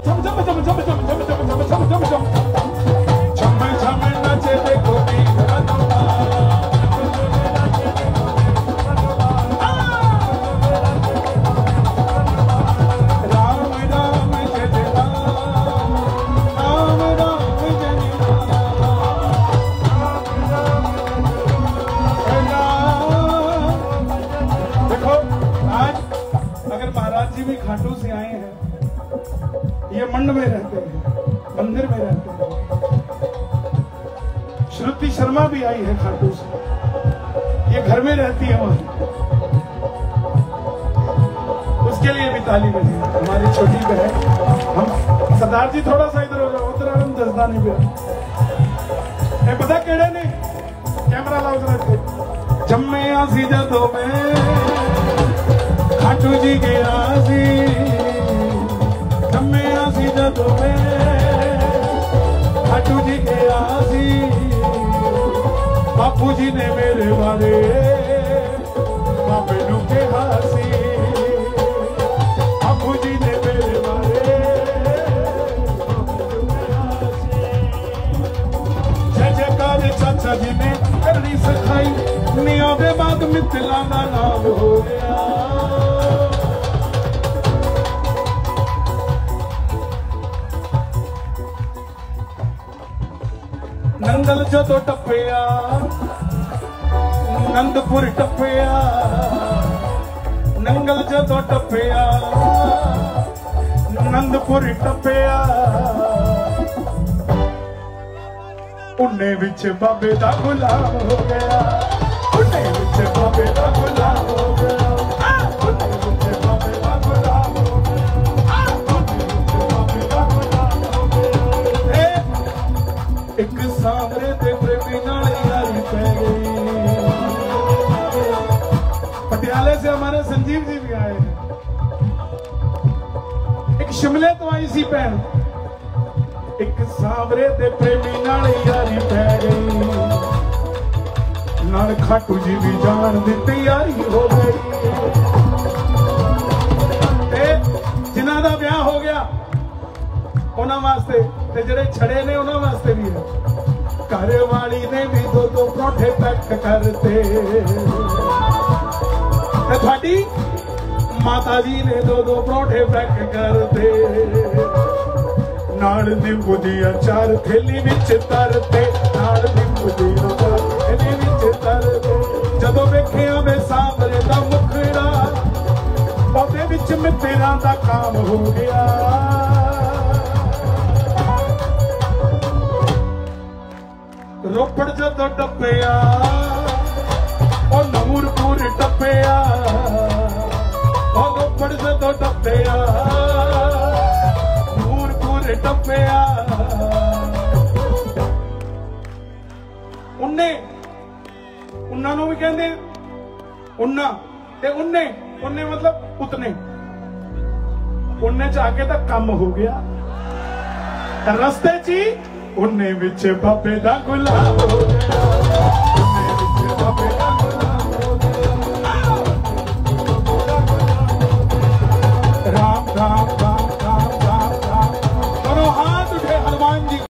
खाटू से आए हैं, ये मंड में रहते हैं, मंदिर में रहते हैं। श्रुति शर्मा भी आई है खाटू से, ये घर में रहती है वहां। उसके लिए भी ताली बजी। हमारी छोटी बहन, हम सरदार जी थोड़ा सा इधर हो जाओ, उधर हम दसदा नहीं पे पता केड़े ने कैमरा लाओ जरा। जम्मे आसी जदों में खाटू जी गया सी, जम्मे आसी जदों में खाटू जी गया सी। बापू जी ने मेरे बारे बाबे नू कहा सी, बापू जी ने मेरे बारे जय जयकार चाचा जी ने करनी सिखाई। निया दे बाद मित्तला दा नाम हो गया। नंगल जदों टप्पिया, नंदपुर टप्पिया, नंगल जदों टप्पिया, नंदपुर टप्पिया। उन्ने विच बाबे दा गुलाम हो गया, उन्ने विच बाबे दा गुलाम हो गया, उन्ने विच बाबे दा गुलाम हो गया, उन्ने विच बाबे दा गुलाम हो गया। एक सामने ते प्रेमी नाल यारी पै गई। पटियाले से हमारे संजीव जी भी आए हैं। एक शिमले तो आई सी भैन, एक सावरे दे प्रेमी नाल यारी पै गई। नाल खाटू जी भी जान दी तैयारी हो गई। जिन्हां दा ब्याह हो गया उन्हां वास्ते ते जेड़े छड़े ने उन्हां वास्ते भी है। घर वाली ने भी दो दो परोठे पैक करते, थोड़ी माता जी ने दो दो परोठे पैक करते। नाल नींबू दी अचार थैली विच तरते, नाल नींबू दी अचार थैली विच तरते। जदों वेखिया वे सावरे दा मुखड़ा, पौधे विच मित्तरां दा काम हो गया। रोपड़ जदों टप्पिया, ओ नूरपुर टप्पिया, ओ रोपड़ जदों टप्पिया, नूरपुर टप्पिया। उन्ने उन्ना नूं भी कहंदे उन्ना ते उन्ने उन्ने मतलब उतने। उन्ने च आके तां कम हो गया। रस्ते च ही उन्ने विच बाबे दा गुलाम हो गया।